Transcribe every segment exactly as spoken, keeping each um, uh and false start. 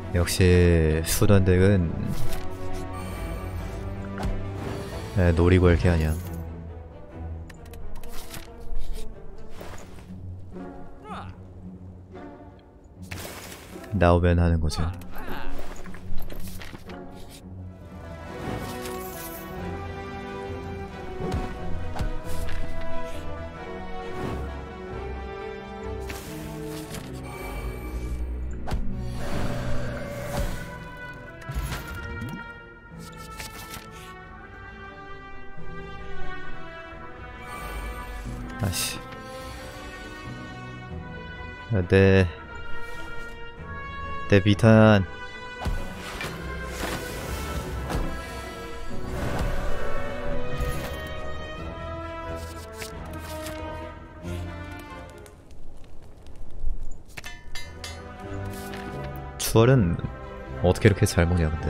역시 수단덱은 에, 노리고 할 게 아니야. 나오면 하는 거지. 아씨. 내, 내 비탄. 추월은 어떻게 이렇게 잘 먹냐, 근데.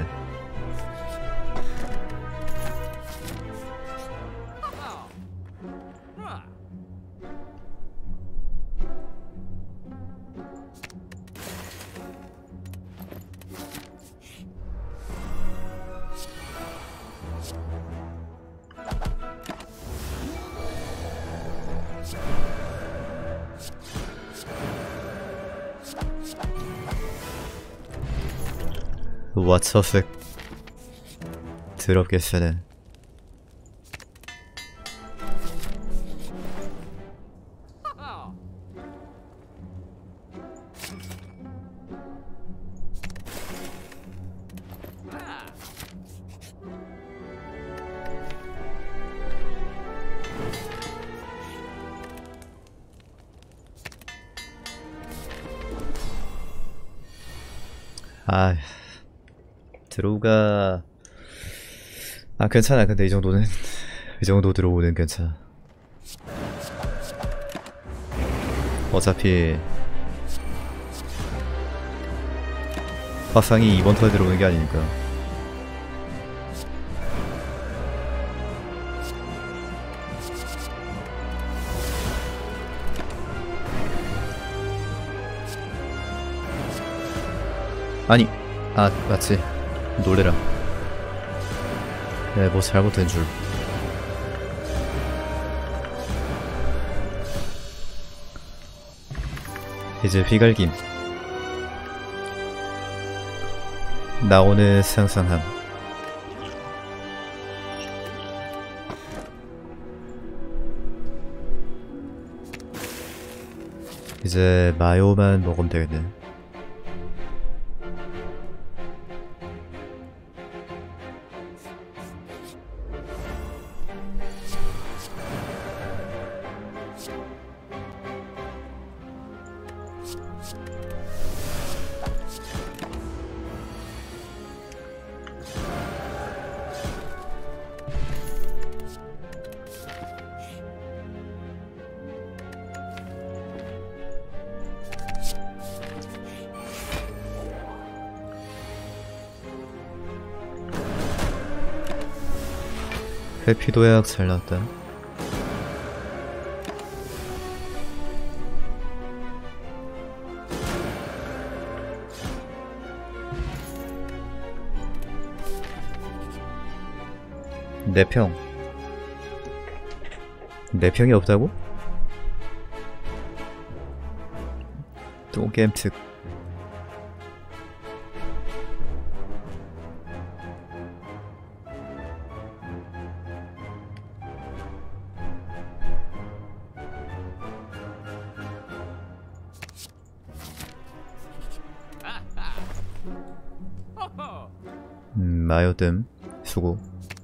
왓츠어스 더럽게 쓰네. 아, 드로우가 아 괜찮아. 근데 이 정도는 이 정도 드로우는 괜찮아. 어차피 화상이 이번 턴에 들어오는 게 아니니까. 아니, 아 맞지. 놀래라. 네, 뭐 잘못된 줄. 이제 휘갈김. 나오는 상상함. 이제 마요만 먹으면 되겠네. 회피도약 잘 나왔다. 내 평. 내 평이 없다고? 또 게임 특. 음, 마요듬 수고.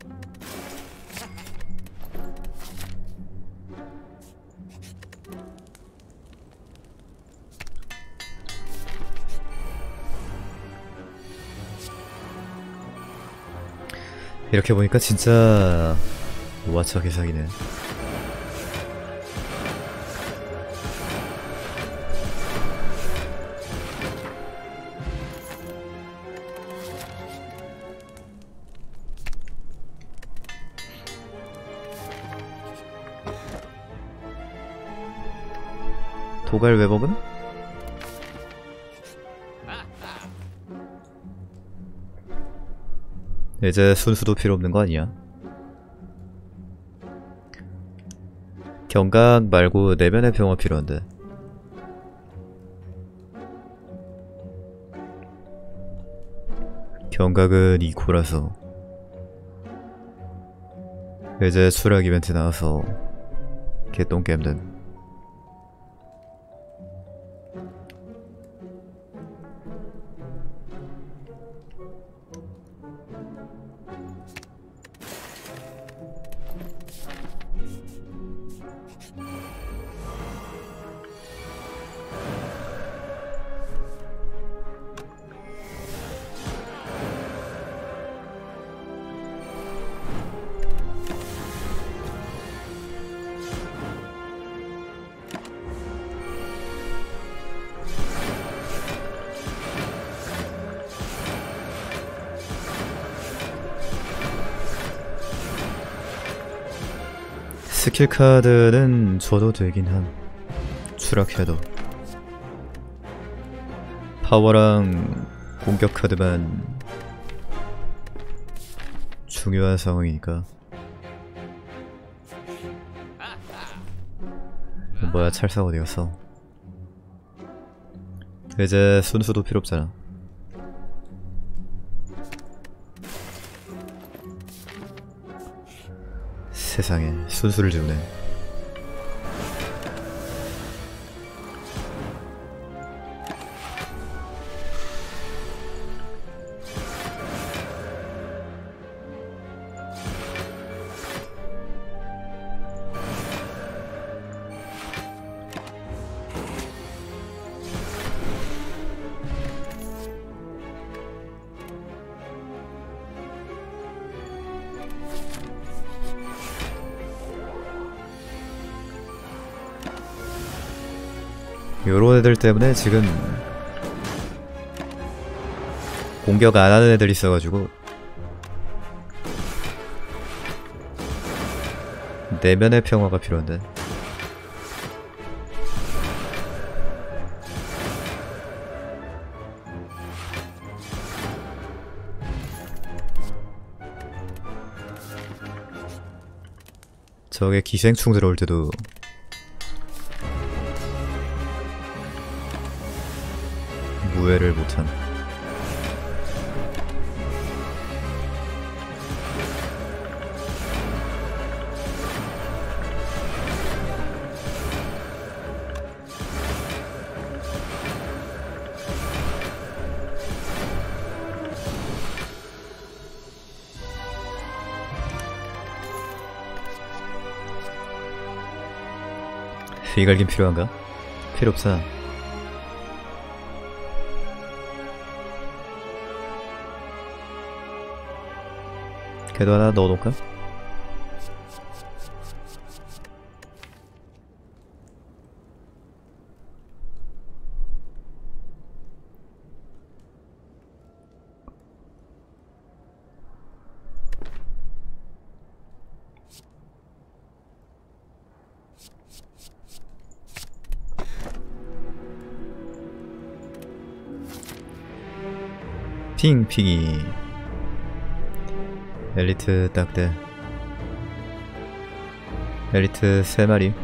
이렇게 보니까 진짜 와차 개사기네. 도갈 외복은? 이제 순수도 필요 없는 거 아니야? 경각 말고 내면의 평화 필요한데. 경각은 이코라서. 이제 수락 이벤트 나와서 개똥겜든. 스킬 카드는 줘도 되긴 함. 추락해도. 파워랑 공격 카드만 중요한 상황이니까. 뭐야, 찰사가 어디갔어? 이제 순수도 필요 없잖아. 세상에 순수를 주네. 요런 애들 때문에 지금 공격 안 하는 애들이 있어가지고 내면의 평화가 필요한데. 저게 기생충 들어올 때도 무해를 못한. 휘갈김 필요한가? 필요 없어. 걔도 하나 넣어놓을까? 핑핑이 엘리트 딱대. 엘리트 세 마리.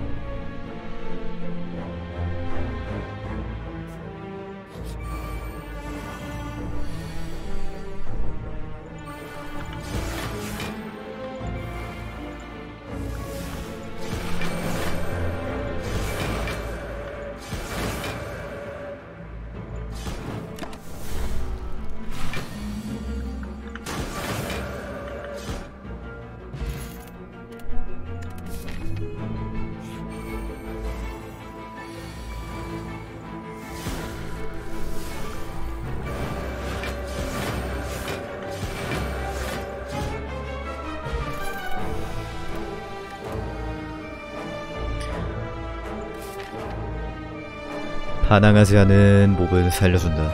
반항하지 않은 몹은 살려준다.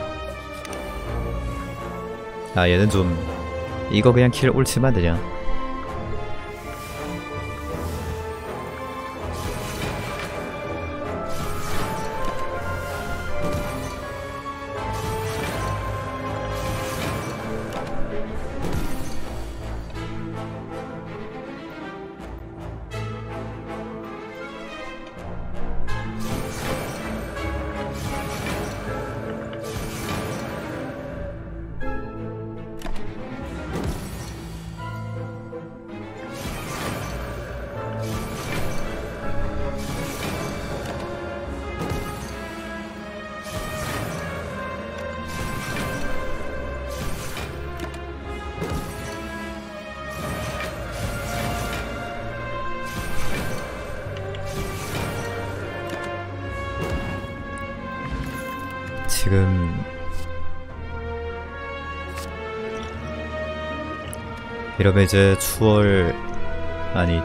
아, 얘는 좀 이거 그냥 킬 옳지만 되냐. 지금 이러면 이제 추월 아니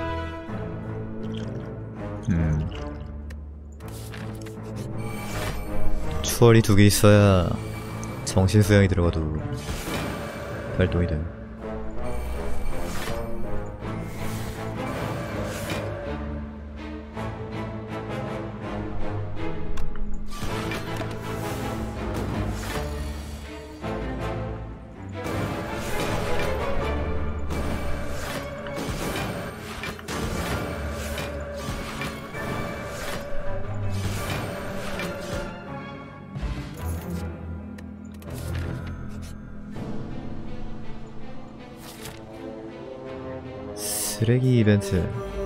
음 추월이 두 개 있어야 정신수양이 들어가도 발동이 돼. 쓰레기 이벤트.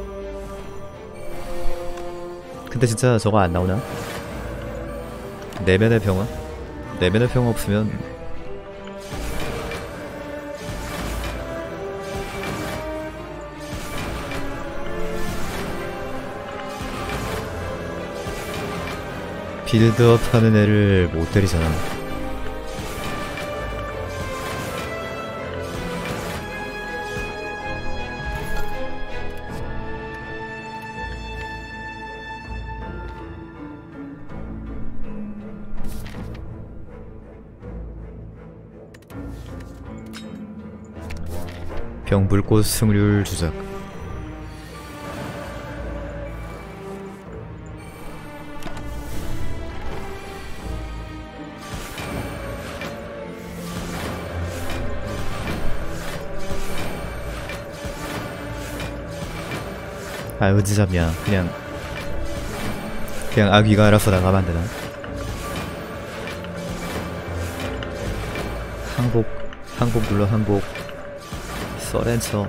근데 진짜 저거 안 나오나? 내면의 평화? 내면의 평화 없으면 빌드업 하는 애를 못 때리잖아. 병불꽃 승률 주작. 아 은지잡이야. 그냥 그냥 아귀가 알아서 나가면 안 되나? 항복 항복 눌러. 항복 서렌처.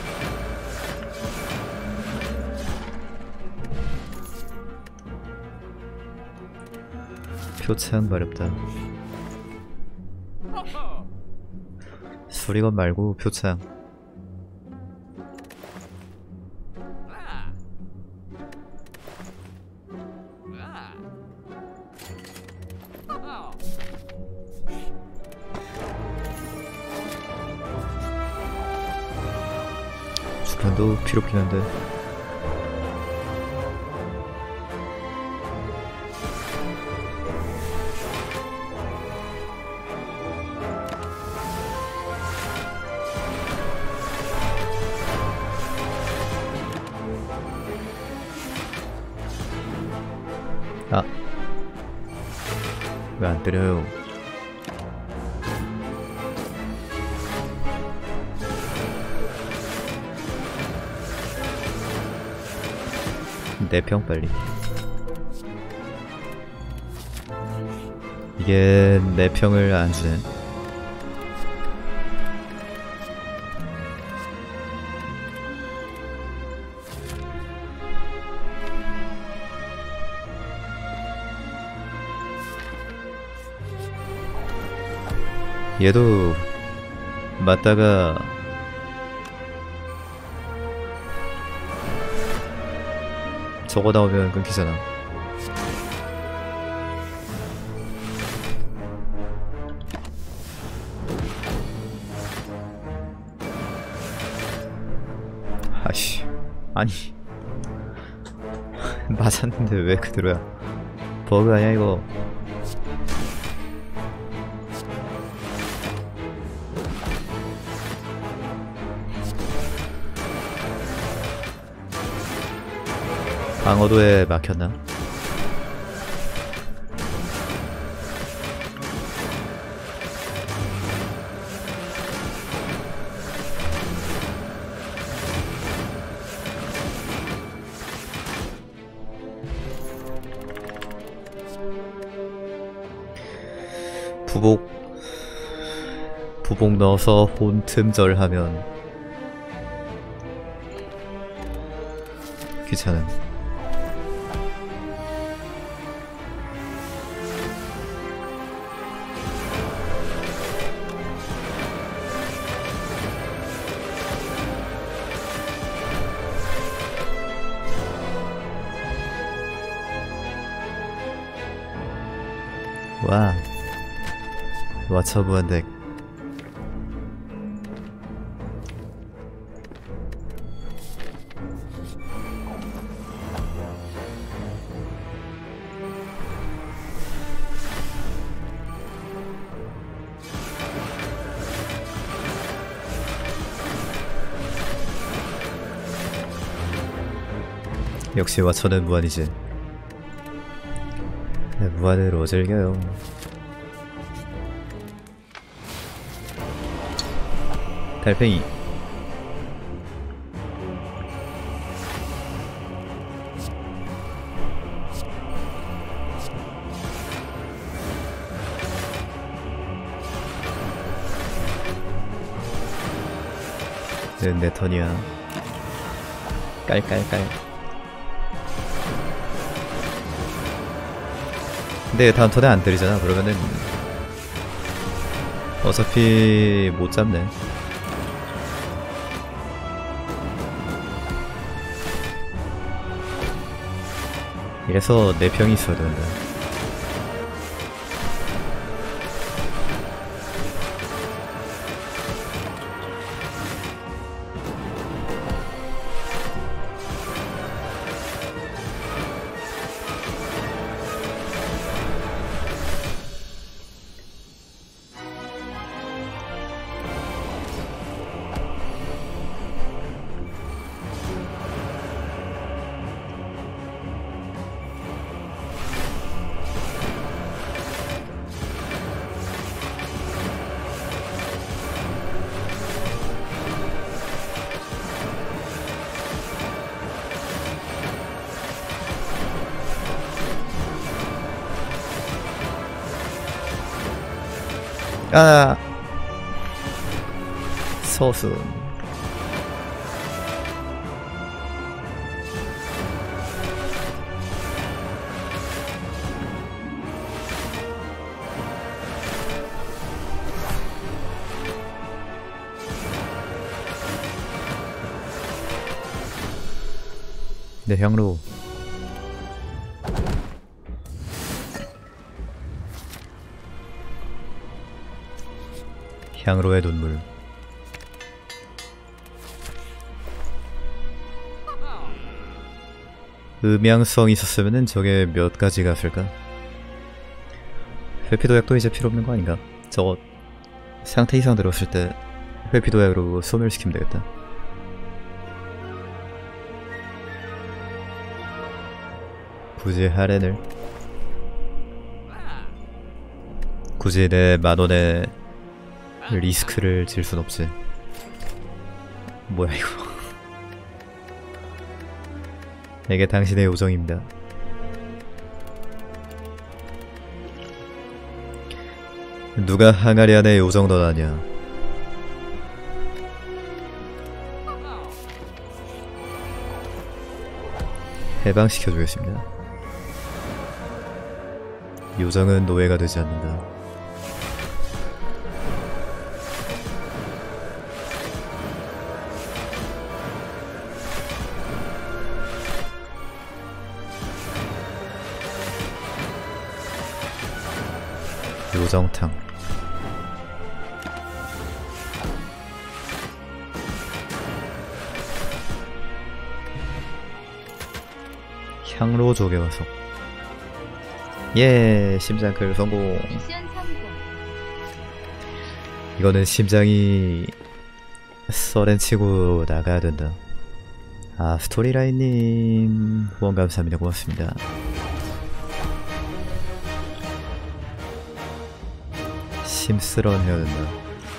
표창 마렵다. 수리건 말고 표창. 주판도 필요긴 한데. 아, 왜 안 때려요? 내 평 빨리. 이게 내 평을 안 주네. 얘도 맞다가 저거 나오면 끊기잖아. 아씨, 아니 맞았는데 왜 그대로야? 버그 아니야 이거? 방어도에 막혔나? 부복 부복 넣어서 혼틈절 하면 귀찮음. 와. 와처 무한덱. 역시 와처는 무한이지. 네, 무한으로 즐겨요. 달팽이. 네, 내 턴이야. 깔깔깔. 근데 다음 턴에 안 때리잖아. 그러면은 어차피 못 잡네. 이래서 네 평이 있어야 된다. 아, 서순. 네, 향로. 향로의 눈물. 음양성이 있었으면은 저게 몇 가지가 있을까? 회피도약도 이제 필요 없는 거 아닌가? 저거 상태 이상 들었을 때 회피도약으로 소멸시키면 되겠다. 굳이 하렌을 굳이 내 만원에 리스크를 질 순 없지. 뭐야 이거. 이게 당신의 요정입니다. 누가 항아리 안에 요정 넣어놨냐. 해방시켜주겠습니다. 요정은 노예가 되지 않는다. 요정탕. 향로 조개화석. 예, 심장클 성공. 이거는 심장이 썰엔 치고 나가야 된다. 아, 스토리라인님 후원 감사합니다. 고맙습니다. 심스런 해야 된다.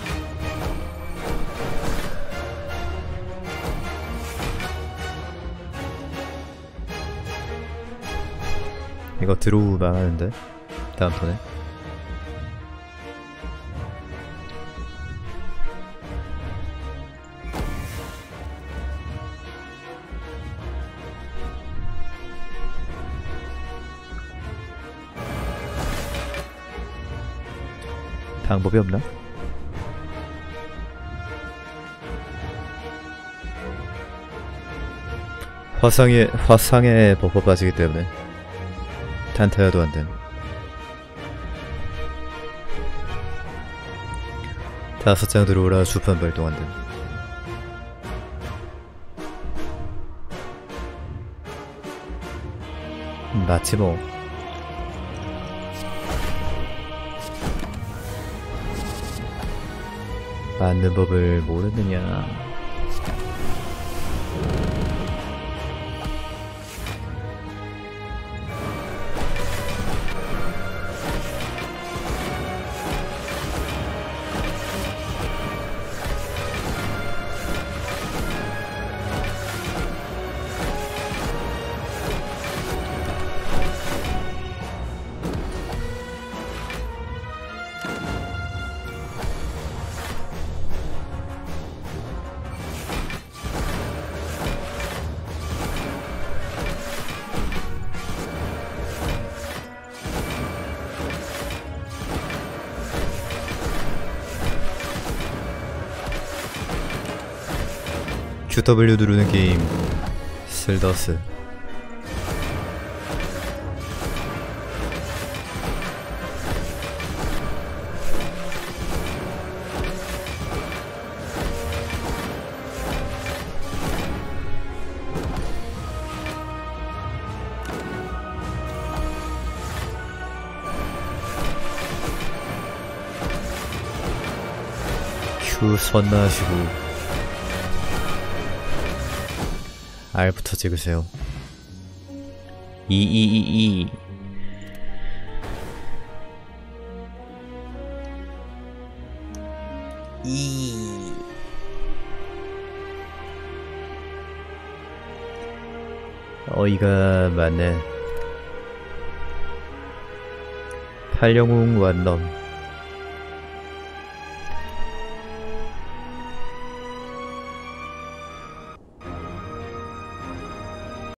이거 드로우 망하는데? 다음 턴에? 방법이 없나? 화상에, 화상에 버퍼 빠지기 때문에 단타여도 안됨. 다섯 장 들어오라. 주판 발동한다. 맞지 뭐. 맞는 법을 모르느냐. 큐 더블유 누르는 게임 슬더스. 큐 선나하시고 R부터 찍으세요. 이이이이 이 어이가 많네. 팔영웅 완넘